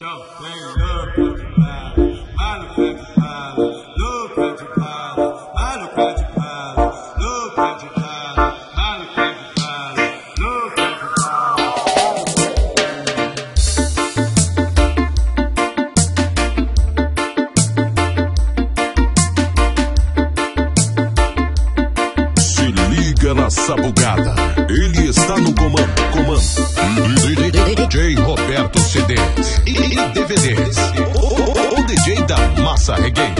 Se liga na sabugada, ele está no comando. DJ Roberto CDs e DVDs, o DJ da Massa Reggae.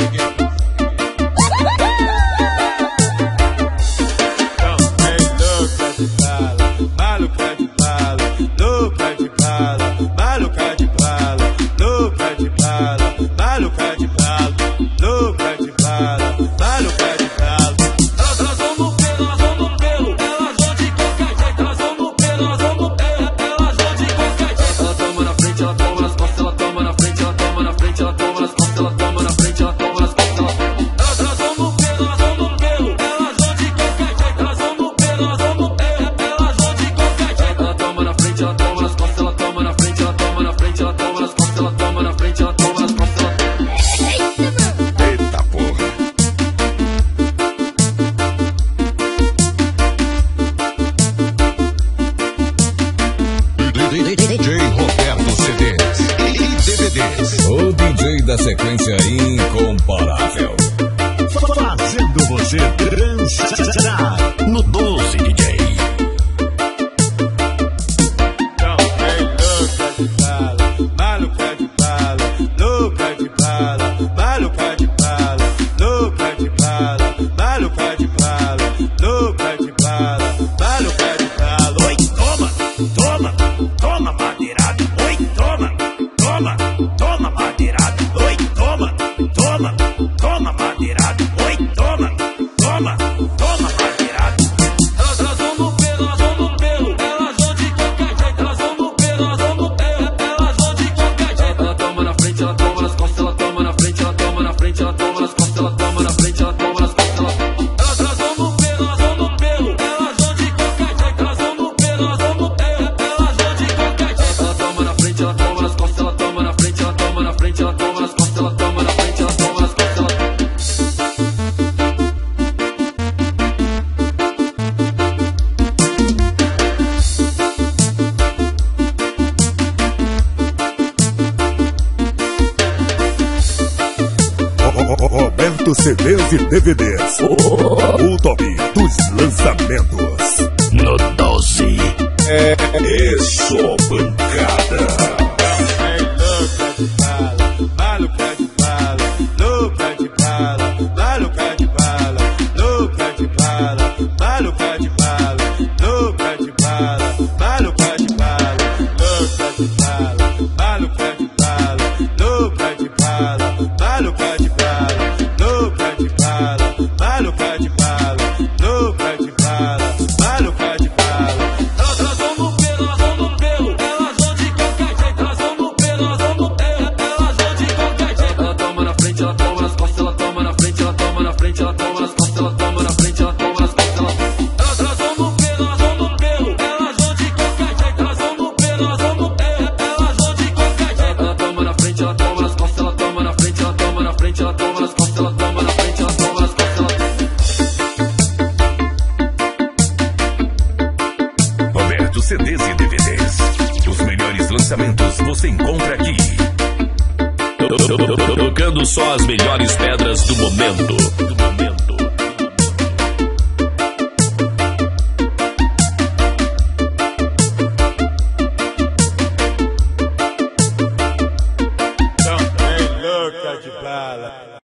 DJ Roberto CDs e DVDs, o DJ da sequência incomparável, fazendo você dançar no 12 DJ. Roberto CDs e DVDs, o top dos lançamentos no 12. É só pancada. CDs e DVDs. Os melhores lançamentos você encontra aqui. Tocando só as melhores pedras do momento.